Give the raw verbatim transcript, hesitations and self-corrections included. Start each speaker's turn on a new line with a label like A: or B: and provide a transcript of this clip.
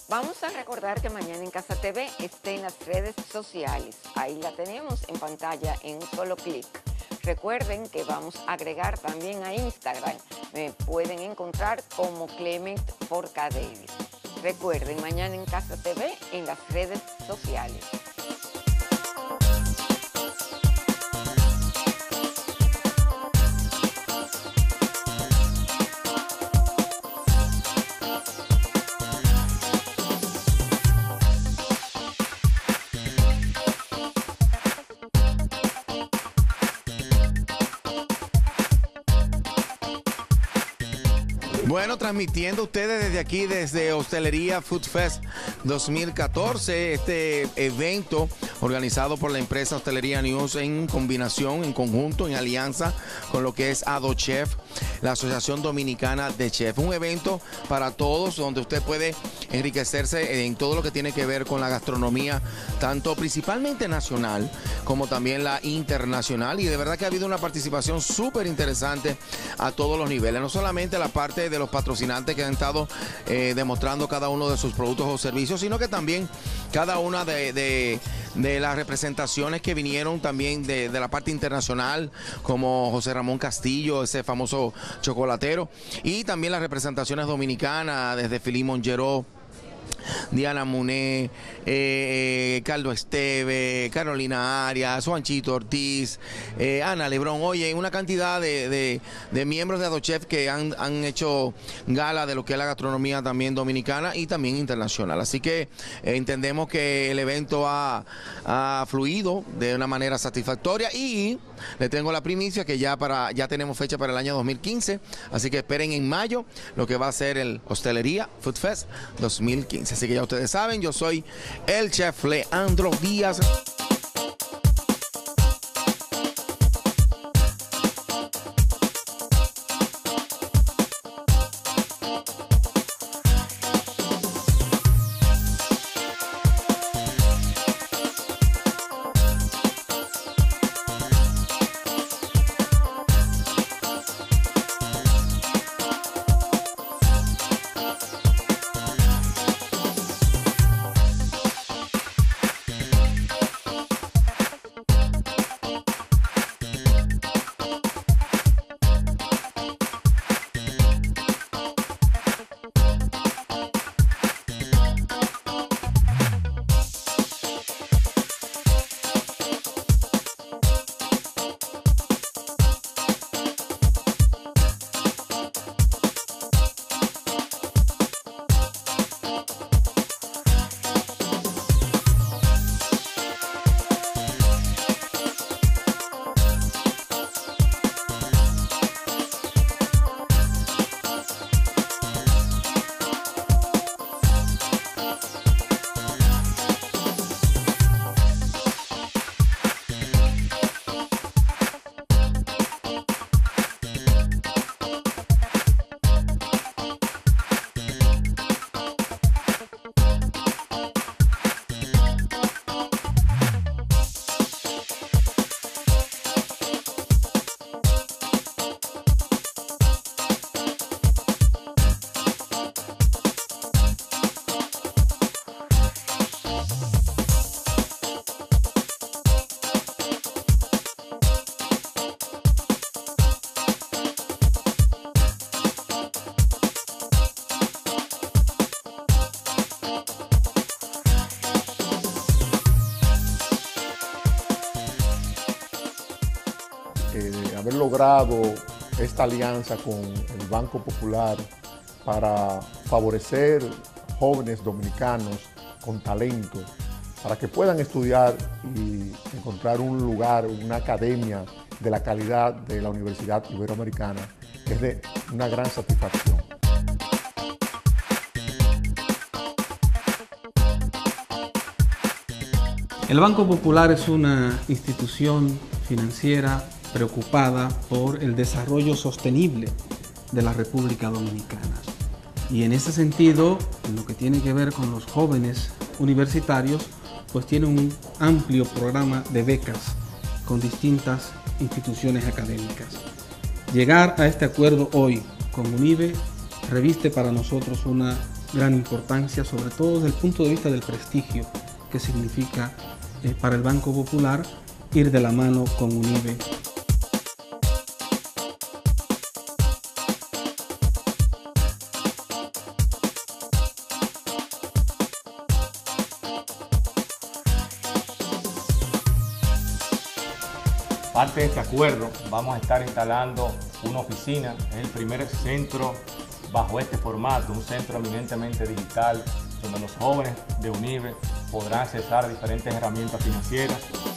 A: Vamos a recordar que Mañana en Casa T V está en las redes sociales. Ahí la tenemos en pantalla en un solo clic. Recuerden que vamos a agregar también a Instagram. Me pueden encontrar como Clement Forca Davis. Recuerden, Mañana en Casa T V en las redes sociales.
B: Bueno, transmitiendo ustedes desde aquí, desde Hostelería Food Fest dos mil catorce, este evento organizado por la empresa Hostelería News en combinación, en conjunto, en alianza con lo que es AdoChef, la Asociación Dominicana de Chef. Un evento para todos donde usted puede enriquecerse en todo lo que tiene que ver con la gastronomía, tanto principalmente nacional como también la internacional, y de verdad que ha habido una participación súper interesante a todos los niveles, no solamente la parte de los patrocinantes que han estado eh, demostrando cada uno de sus productos o servicios, sino que también cada una de, de, de las representaciones que vinieron también de, de la parte internacional, como José Ramón Castillo, ese famoso chocolatero, y también las representaciones dominicanas desde Philippe Mongerot, Diana Muné, eh, Carlos Esteve, Carolina Arias, Juanchito Ortiz, eh, Ana Lebrón. Oye, una cantidad de, de, de miembros de AdoChef que han, han hecho gala de lo que es la gastronomía también dominicana y también internacional. Así que eh, entendemos que el evento ha, ha fluido de una manera satisfactoria, y le tengo la primicia que ya, para, ya tenemos fecha para el año dos mil quince, así que esperen en mayo lo que va a ser el Hostelería Food Fest dos mil quince. Así que ya ustedes saben, yo soy el chef Leandro Díaz.
C: Eh, haber logrado esta alianza con el Banco Popular para favorecer jóvenes dominicanos con talento, para que puedan estudiar y encontrar un lugar, una academia de la calidad de la Universidad Iberoamericana, es de una gran satisfacción.
D: El Banco Popular es una institución financiera preocupada por el desarrollo sostenible de la República Dominicana. Y en ese sentido, en lo que tiene que ver con los jóvenes universitarios, pues tiene un amplio programa de becas con distintas instituciones académicas. Llegar a este acuerdo hoy con UNIBE reviste para nosotros una gran importancia, sobre todo desde el punto de vista del prestigio que significa eh, para el Banco Popular ir de la mano con UNIBE.
E: Parte de este acuerdo, vamos a estar instalando una oficina, es el primer centro bajo este formato, un centro eminentemente digital, donde los jóvenes de UNIBE podrán accesar a diferentes herramientas financieras